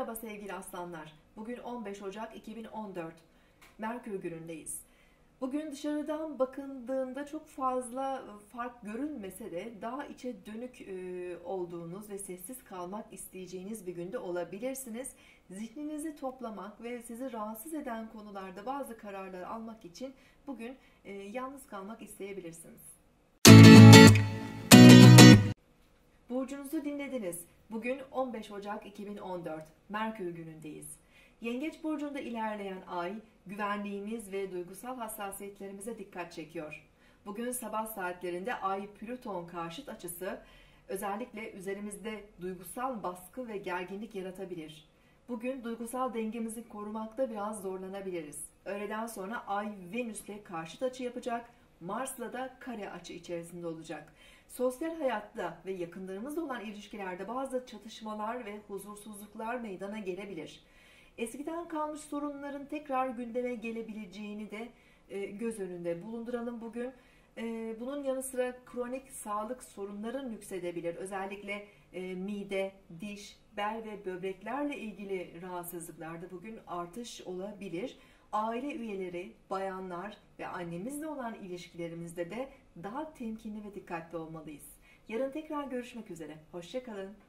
Merhaba sevgili aslanlar. Bugün 15 Ocak 2014. Merkür günündeyiz. Bugün dışarıdan bakıldığında çok fazla fark görünmese de daha içe dönük olduğunuz ve sessiz kalmak isteyeceğiniz bir günde olabilirsiniz. Zihninizi toplamak ve sizi rahatsız eden konularda bazı kararlar almak için bugün yalnız kalmak isteyebilirsiniz. Burcunuzu dinlediniz. Bugün 15 Ocak 2014. Merkür günündeyiz. Yengeç burcunda ilerleyen ay, güvenliğimiz ve duygusal hassasiyetlerimize dikkat çekiyor. Bugün sabah saatlerinde Ay-Plüton karşıt açısı özellikle üzerimizde duygusal baskı ve gerginlik yaratabilir. Bugün duygusal dengemizi korumakta biraz zorlanabiliriz. Öğleden sonra Ay Venüs'le karşıt açı yapacak, Mars'la da kare açı içerisinde olacak. Sosyal hayatta ve yakınlarımızla olan ilişkilerde bazı çatışmalar ve huzursuzluklar meydana gelebilir. Eskiden kalmış sorunların tekrar gündeme gelebileceğini de göz önünde bulunduralım bugün. Bunun yanı sıra kronik sağlık sorunları nüksedebilir. Özellikle mide, diş, bel ve böbreklerle ilgili rahatsızlıklarda bugün artış olabilir. Aile üyeleri, bayanlar ve annemizle olan ilişkilerimizde de daha temkinli ve dikkatli olmalıyız. Yarın tekrar görüşmek üzere. Hoşça kalın.